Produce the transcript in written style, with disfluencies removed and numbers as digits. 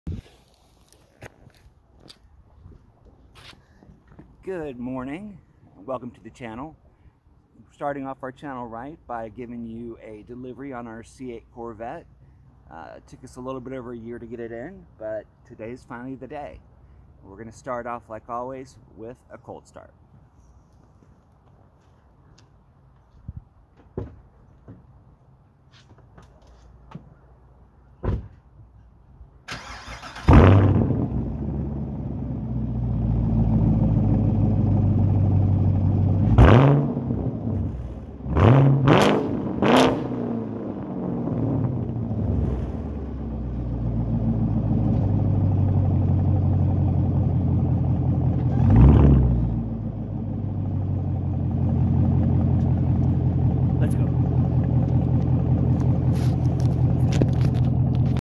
Good morning, welcome to the channel. Starting off our channel right by giving you a delivery on our C8 Corvette. It took us a little bit over a year to get it in, but today's finally the day. We're going to start off like always with a cold start.